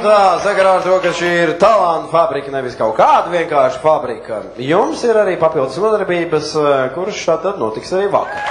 tā, sakarā ar to, ka šī ir talantu fabrika, nevis kaut kāda vienkārši fabrika. Jums ir arī papildus nodarbības, kuras šādi notiks arī vakar.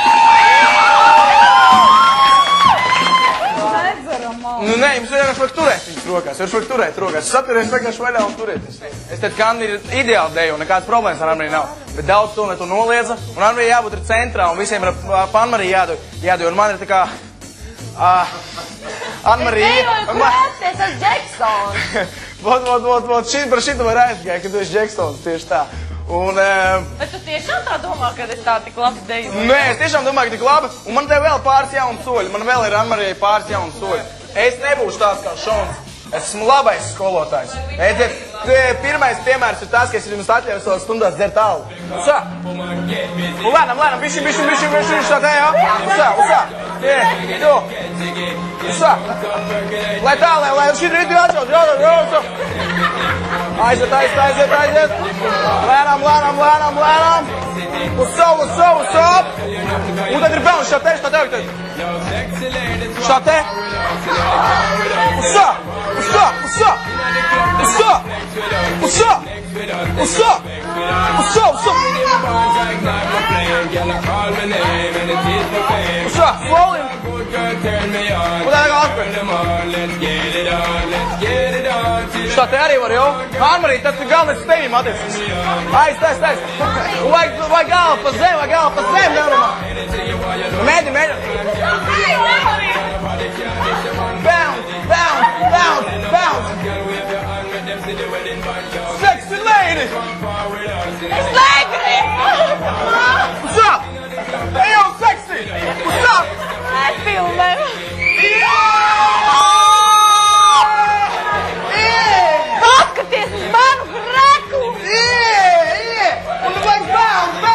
Nu, nē, jums vienkārši vajag turēt viņas rokās. Jūs vajag turēt rokās. Saturies vienkārši vaļā un turēt. Es teicu, ka Anna ir ideāli deju un nekādas problēmas ar Anmariju nav. Bet daudz to noliedza. Un Anmarija jābūt ir centrā un visiem ir pa Anmariju jādod. Un man ir tā kā... Anmarija... Es dejoju klāt, es esmu Džeksons. Vot, par šitu var aizgāja, ka tu esi Džeksons, tieši tā. Un... Bet tu tiešām tā domā, ka es tā tik labi dejoju? Nē, es tiešām domāju, ka tik labi. Un man te vēl pāris jauni soļi. Man vēl ir Anmarijai pāris jauni soļi. Es nebūšu tāds kā Šons. Es esmu labais skolotājs. Pirmais piemērs ir tas, ka es jums atļauju savās stundās dzert alu. Uzsā! Un lēnam, bišķi, šā te, jā? Uzsā! Uzsā! Lai tā, lai šī rīti atšaut, jā! Aiziet! Lēnam! Uzsā! Un tad ir bēlni šā te. Šā te! Uzsā! Slowly! Un tā kā šā te arī var, jo? Anmarija, tas ir galvenais uz tevīm attiecas. Aiz! Vai galva pa zem, nevarumā? Mēģi! Bounce! Sexy lady! Es negribu! What's up? Hey, yo, sexy! What's up? Es filmēju! Paskaties uz manu greku! Un vajag bounce!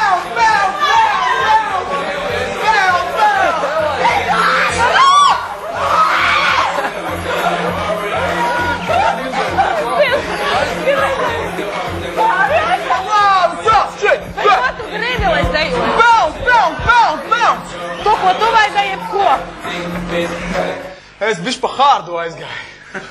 Bounce! To, ko tu vajadzēji, ko? Es bišķi pa hārdu aizgāju.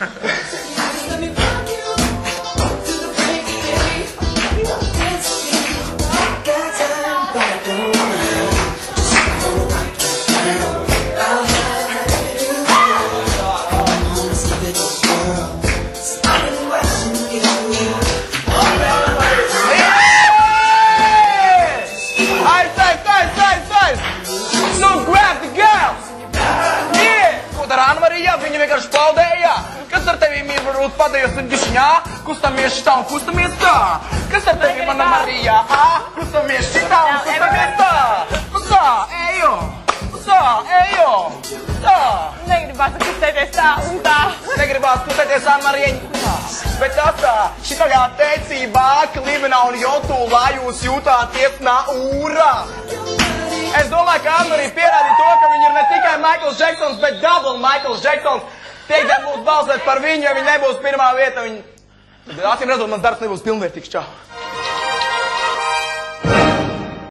Viņa vienkārši paudēja. Kas ar tevīm ir varbūt padējos un gišņā? Kustamies šitā un kustamies tā. Kas ar tevīm, mana Marija? Kustamies šitā un kustamies tā. Kusā, ejo. Tā. Negribās kustēties tā un tā. Negribās kustēties ar Marieņu. Bet tas tā, šitā teicībā, klimenā un jotulā jūs jūtāties naūrā. Es domāju, ka Anmarija pierādīja to, ka viņa ir ne tikai Michaels Jacksons, bet double Michaels Jacksons. Tiek būs balsēt par viņu, ja viņa nebūs pirmā vieta. Acīm redzot, mans darbs nebūs pilnvērtīgs. Čau!